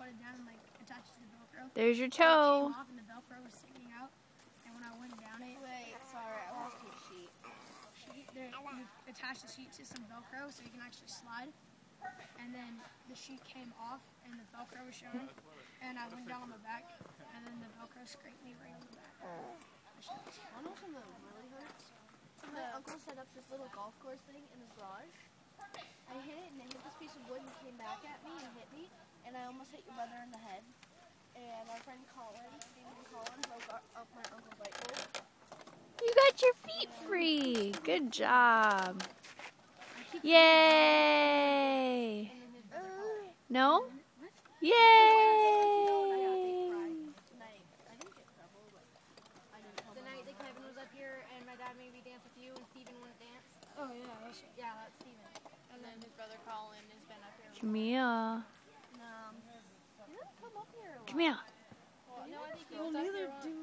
slide it down and like attach it to the Velcro. There's your So it toe. came off and the Velcro was sticking out. And when I went down it, Wait, sorry, I lost your sheet. you attach the sheet to some Velcro so you can actually slide. And then the sheet came off and the Velcro was showing. And I went down on my back and then the Velcro scraped me right on the back. I know something that really hurts. My uncle set up this little golf course thing in his garage. I hit it and it hit this piece of wood and came back at me and hit me. And I almost hit your brother in the head. And our friend Colin, broke up my uncle's light bulb. You got your feet free. Good job. Yay. No? Yay. The night that Kevin was up here and my dad made me dance with you and Steven wouldn't dance. Oh yeah, that's right. Yeah, that's Steven. And then his brother Colin has been up here. Camille. You didn't come up here a lot. Camille. Well, no, I think he Well, was up neither here do.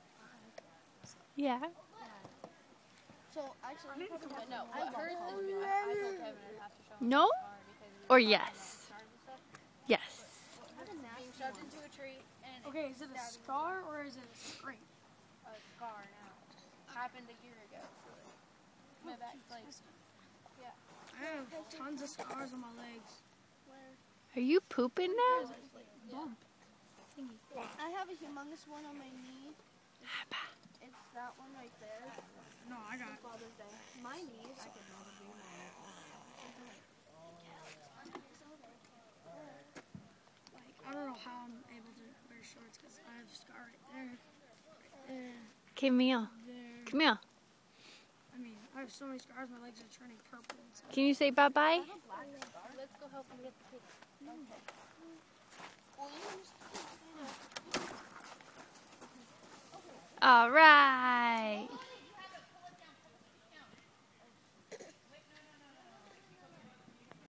Yeah. So actually, No, I what hurts love is I told Kevin I'd have to show him No? the scar because we Or were yes. scars and stuff. Yes. Being shoved into a tree and Okay, is it a scar or is it a scrape? a scar now. Happened a year ago. My back, like, yeah. I have tons of scars on my legs. Are you pooping now? Bump. I have a humongous one on my knee. It's that one right there. No, I got Father's Day. My knees. like I don't know how I'm able to wear shorts because I have a scar right there, there, Camille. there. Camille. I mean, I have so many scars. My legs are turning purple and stuff. Can you say bye-bye? Let's go help him get the picture. All right.